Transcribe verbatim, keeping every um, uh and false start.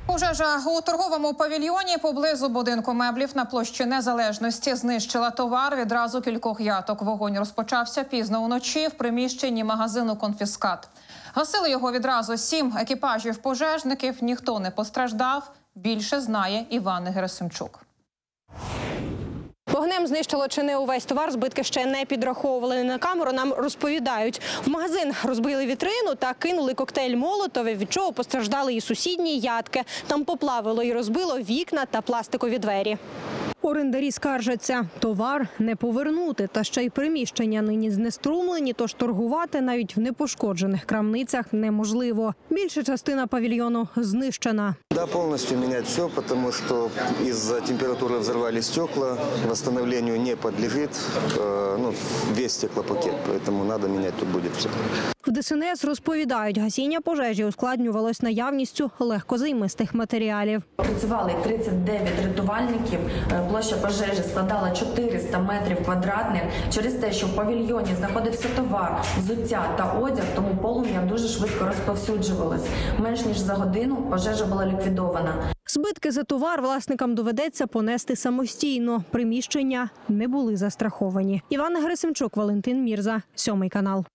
Пожежа у торговому павільйоні поблизу будинку меблів на площі Незалежності знищила товар відразу кількох яток. Вогонь розпочався пізно уночі в приміщенні магазину «Конфіскат». Гасили його відразу сім екіпажів пожежників. Ніхто не постраждав. Більше знає Іван Герасимчук. Вогнем знищило чи не увесь товар, збитки ще не підраховували. На камеру нам розповідають. В магазин розбили вітрину та кинули коктейль Молотова, від чого постраждали і сусідні ядки. Там поплавило і розбило вікна та пластикові двері. Орендарі скаржаться – товар не повернути. Та ще й приміщення нині знеструмлені, тож торгувати навіть в непошкоджених крамницях неможливо. Більша частина павільйону знищена. Да, полностью менять все, потому что из-за температуры взорвались стекла, восстановлению не подлежит э, ну, весь стеклопакет, поэтому надо менять тут будет все. В ДСНС розповідають, гасіння пожежі ускладнювалось наявністю легкозаймистих матеріалів. Працювали тридцять дев'ять рятувальників, площа пожежі складала чотириста метрів квадратних. Через те, що в павільйоні знаходився товар, взуття та одяг, тому полум'я дуже швидко розповсюджувалось. Менш ніж за годину пожежа була ліквідована. Збитки за товар власникам доведеться понести самостійно. Приміщення не були застраховані. Іван Герасимчук, Валентин Мірза, сьомий канал.